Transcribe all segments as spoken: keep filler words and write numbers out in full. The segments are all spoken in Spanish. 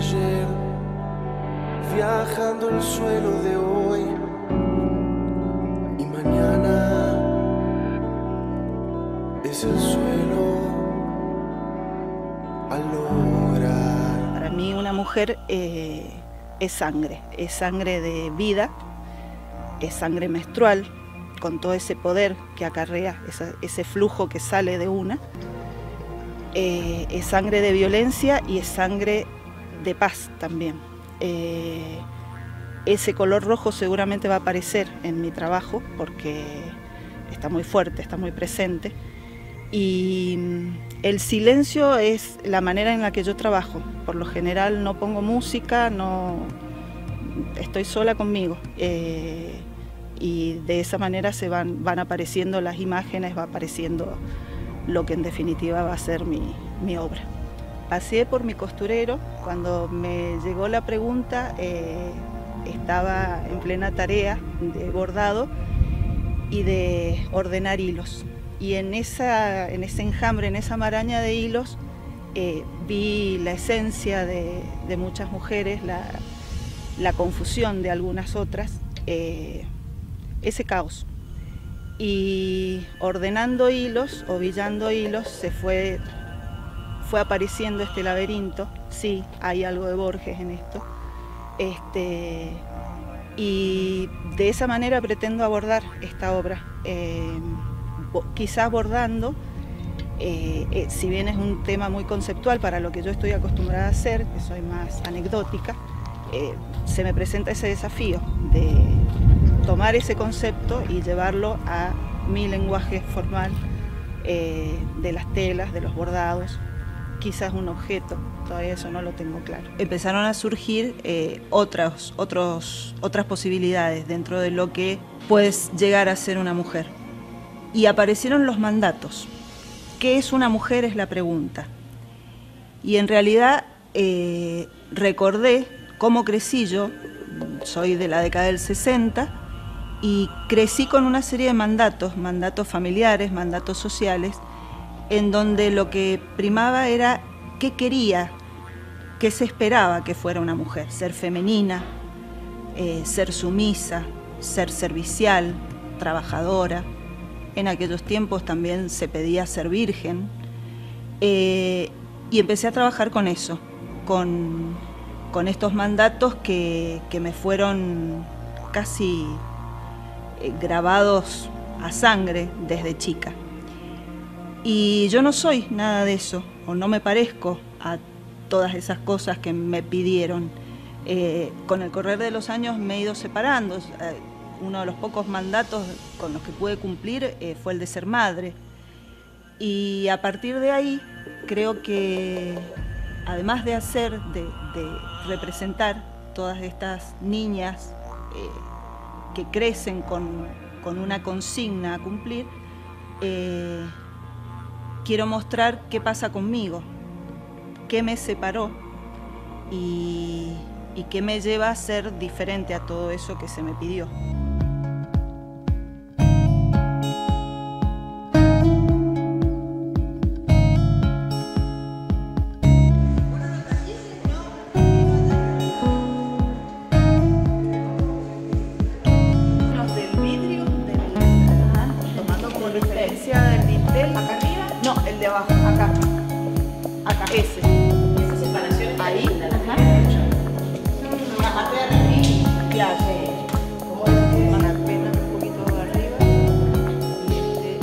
ayer, viajando el suelo de hoy y mañana es el suelo al lograr. Para mí una mujer eh, es sangre, es sangre de vida, es sangre menstrual, con todo ese poder que acarrea, ese, ese flujo que sale de una. Eh, es sangre de violencia y es sangre de paz también. Eh, ese color rojo seguramente va a aparecer en mi trabajo porque está muy fuerte, está muy presente. Y el silencio es la manera en la que yo trabajo. Por lo general no pongo música, no, estoy sola conmigo. Eh, y de esa manera se van, van apareciendo las imágenes, va apareciendo lo que en definitiva va a ser mi, mi obra. Pasé por mi costurero, cuando me llegó la pregunta eh, estaba en plena tarea de bordado y de ordenar hilos. Y en, esa, en ese enjambre, en esa maraña de hilos, eh, vi la esencia de, de muchas mujeres, la, la confusión de algunas otras, eh, ese caos. Y ordenando hilos, ovillando hilos, se fue, fue apareciendo este laberinto. Sí, hay algo de Borges en esto. Este, y de esa manera pretendo abordar esta obra. Eh, quizás bordando, eh, eh, si bien es un tema muy conceptual para lo que yo estoy acostumbrada a hacer, que soy más anecdótica, eh, se me presenta ese desafío de tomar ese concepto y llevarlo a mi lenguaje formal eh, de las telas, de los bordados, quizás un objeto, todavía eso no lo tengo claro. Empezaron a surgir eh, otras, otros, otras posibilidades dentro de lo que puedes llegar a ser una mujer. Y aparecieron los mandatos. ¿Qué es una mujer? Es la pregunta. Y en realidad eh, recordé cómo crecí yo, soy de la década del sesenta, y crecí con una serie de mandatos, mandatos familiares, mandatos sociales, en donde lo que primaba era qué quería, qué se esperaba que fuera una mujer, ser femenina, eh, ser sumisa, ser servicial, trabajadora. En aquellos tiempos también se pedía ser virgen, eh, y empecé a trabajar con eso, con, con estos mandatos que, que me fueron casi eh, grabados a sangre desde chica. Y yo no soy nada de eso, o no me parezco a todas esas cosas que me pidieron. Eh, con el correr de los años me he ido separando. Eh, uno de los pocos mandatos con los que pude cumplir eh, fue el de ser madre. Y a partir de ahí creo que, además de hacer, de, de representar todas estas niñas eh, que crecen con, con una consigna a cumplir, eh, quiero mostrar qué pasa conmigo, qué me separó y, y qué me lleva a ser diferente a todo eso que se me pidió. Del dintel, acá arriba, no, el de abajo, acá, acá, ese, esa separación ahí, ajá, una parte y claro, como una pena un poquito arriba y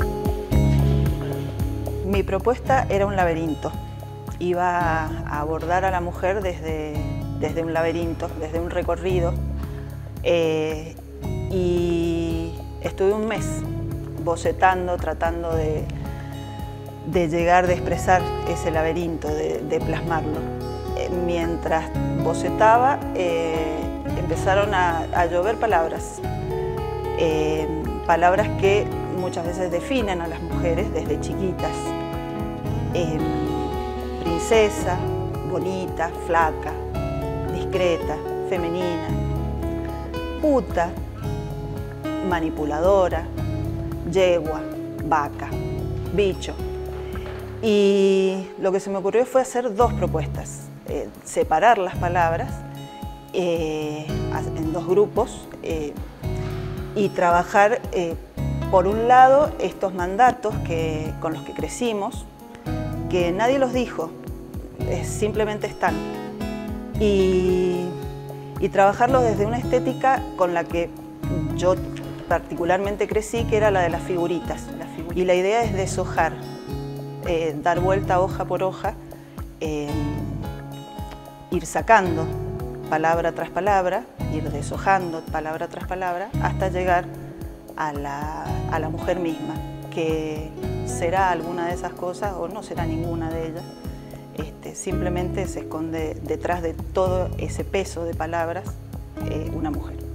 este. Mi propuesta era un laberinto, iba a abordar a la mujer desde, desde un laberinto, desde un recorrido, eh, y estuve un mes bocetando, tratando de, de llegar, de expresar ese laberinto, de, de plasmarlo. Eh, mientras bocetaba, eh, empezaron a, a llover palabras, eh, palabras que muchas veces definen a las mujeres desde chiquitas. Eh, princesa, bonita, flaca, discreta, femenina, puta, manipuladora, yegua, vaca, bicho. Y lo que se me ocurrió fue hacer dos propuestas. eh, separar las palabras eh, en dos grupos eh, y trabajar, eh, por un lado, estos mandatos que, con los que crecimos, que nadie los dijo, eh, simplemente están. Y, y trabajarlos desde una estética con la que yo particularmente crecí, que era la de las figuritas. Y la idea es deshojar, eh, dar vuelta hoja por hoja, eh, ir sacando palabra tras palabra, ir deshojando palabra tras palabra, hasta llegar a la, a la mujer misma, que será alguna de esas cosas o no será ninguna de ellas. Este, simplemente se esconde detrás de todo ese peso de palabras eh, una mujer.